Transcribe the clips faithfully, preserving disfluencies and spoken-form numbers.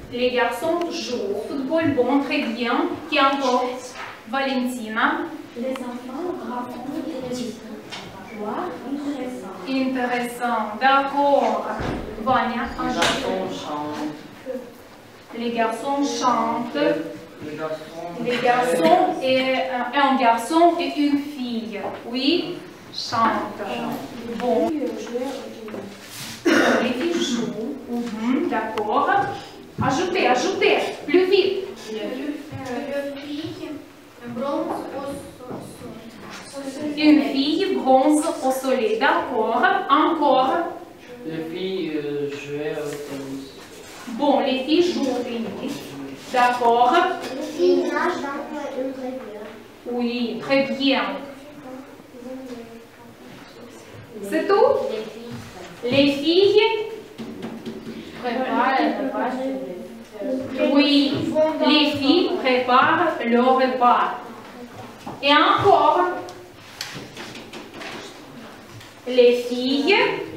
Les garçons jouent au football, bon, très bien. Qui encore? Valentina. Les enfants racontent des histoires intéressantes. Intéressant, d'accord. Vania, Les garçons chantent. Les garçons chantent. Les garçons. Les garçons et un, un garçon et une fille. Oui, chantent. Bon. Les filles jouent. Mhm, d'accord. Ajoutez, ajoutez, plus vite. Une fille bronze au soleil. Une fille bronze au soleil. D'accord. Encore. Les filles euh, jouaient au tennis. Bon, les filles jouent au tennis. D'accord. Les filles nagent dans une rivière. Oui, très bien. C'est tout? Les filles Préparent le repas. Oui, les filles préparent le repas. Et encore, les filles...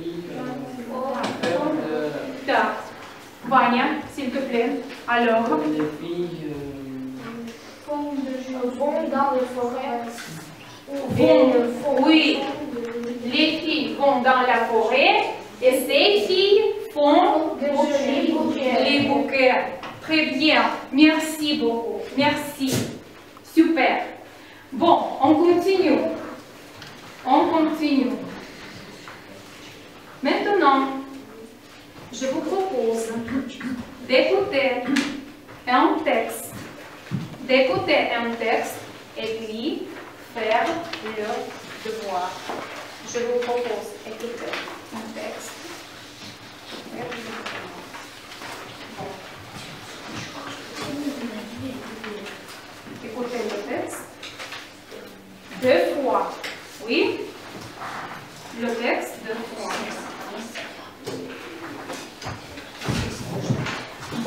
Euh, Da. Vania, s'il te plaît. Alors, les filles euh, Vont dans les forêts. vont, oui, les filles vont dans la forêt et ces filles font Les bouquets. les bouquets. Très bien, merci beaucoup, merci, super. Bon, on continue, on continue. Maintenant, je vous propose d'écouter un texte, d'écouter un texte et puis faire le devoir. Je vous propose d'écouter un texte. Écoutez le texte. Deux fois. Oui. Le texte deux fois. Bon.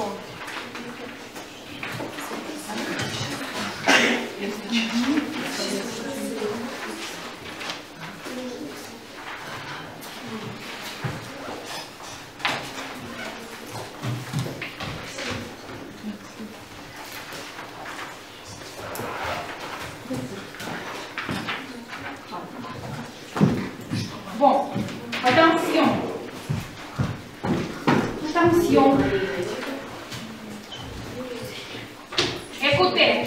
Bon, attention. Attention. Écoutez.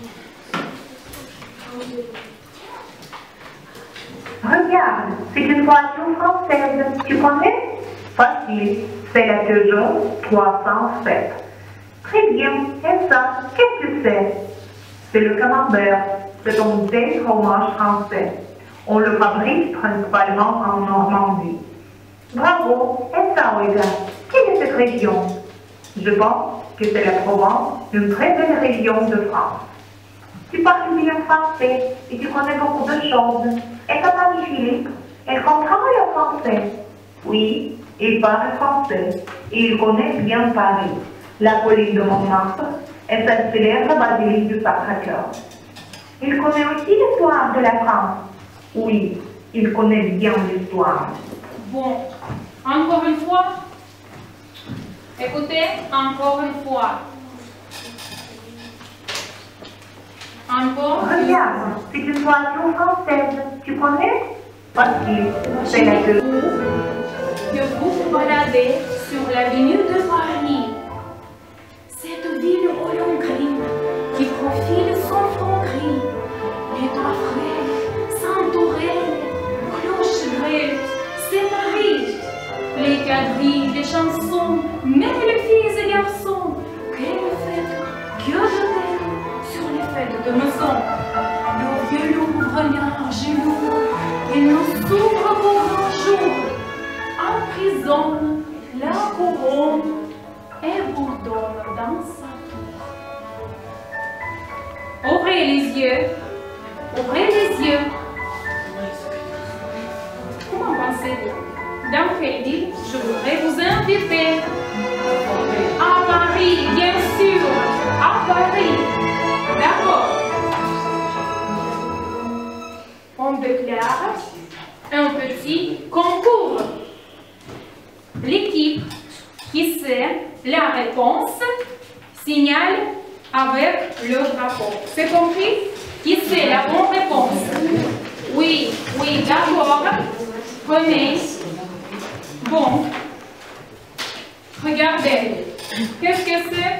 Regarde, c'est une voiture française. Tu connais? Facile. C'est la Peugeot trois cent sept. Très bien. Et ça, qu'est-ce que c'est? C'est le camembert. C'est un vieil fromage français. On le fabrique principalement en Normandie. Bravo. Et ça, regarde. Quelle est cette région? Je pense que c'est la Provence, une très belle région de France. Tu parles bien français et tu connais beaucoup de choses. Et ta famille Philippe, elle comprend le français? Oui, il parle français et il connaît bien Paris, la colline de Montmartre et sa célèbre basilique du Sacré-Cœur. Il connaît aussi l'histoire de la France. Oui, il connaît bien l'histoire. Bon, encore une fois. Écoutez, encore une fois. Encore. Regarde, c'est une voiture française. Tu connais? Facile, c'est la que... Que vous vous baladez sur l'avenue de Paris. Cette ville olympique qui profile son front gris, les toits frais, Saint-Aurèle, cloche-grêle, c'est Paris. Les quadrilles, les chansons, même les filles et garçons. Quelle fête, que je t'aime sur les fêtes de maison. Le vieux loup regarde à genoux, il nous s'ouvre pour un jour. Emprisonne la couronne et bourdonne dans sa tour. Ouvrez les yeux, ouvrez les yeux. Comment pensez-vous? Dans quelle ville je voudrais vous inviter? À Paris, bien sûr, à Paris. D'accord. On déclare un petit concours. L'équipe qui sait la réponse signale avec le drapeau. C'est compris? Qui sait la bonne réponse? Oui, oui, d'accord. Prenez. Bon. Regardez. Qu'est-ce que c'est?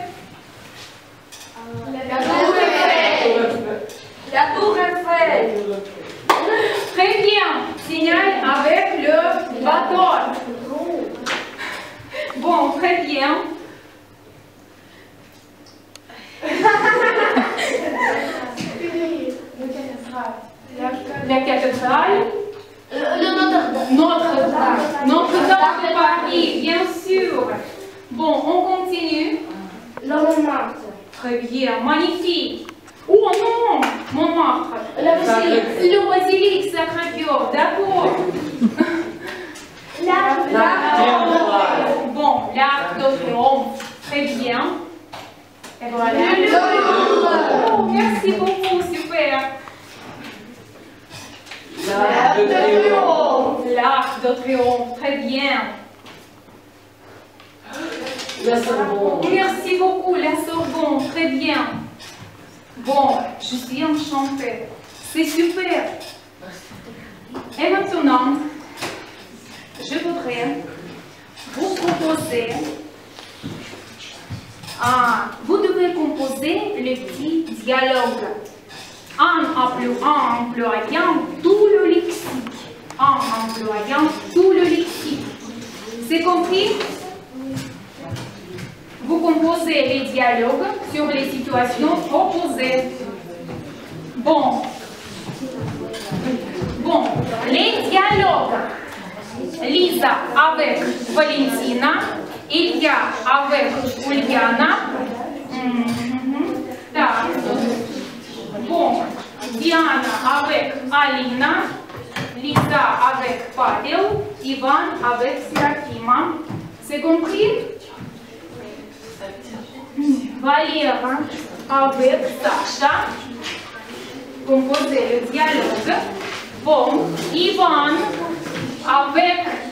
La tour Eiffel. La tour Eiffel. Très bien. Signale avec le bâton. Bon, très bien. La cathédrale. Le Notre-Dame. Notre-Dame. Notre-Dame de Paris, bien sûr. Bon, on continue. Le Montmartre. Très bien, magnifique. Oh non, Montmartre. La basilique. Le basilique Sacré-Cœur, d'accord. La Bon, l'Arc de Triomphe. Très bien. Et voilà. Oh, merci beaucoup, super. L'Arc de Triomphe. L'Arc de Triomphe, très bien. La Sorbonne. Merci beaucoup, la Sorbonne, très bien. Bon, je suis enchantée. C'est super. Et maintenant, je voudrais vous proposer, ah, vous devez composer le petit dialogue en employant tout le lexique. En employant tout le lexique. C'est compris? Vous composez les dialogues sur les situations proposées. Bon. Bon, les dialogues. Lisa avec Valentina, Ilya avec Uliana. Mm-hmm. Так. Bon, Diana avec Alina, Lisa avec Pavel, Ivan avec Serafima. C'est compris? Valera avec Sacha. Composer le dialogue. Bon, Ivan avec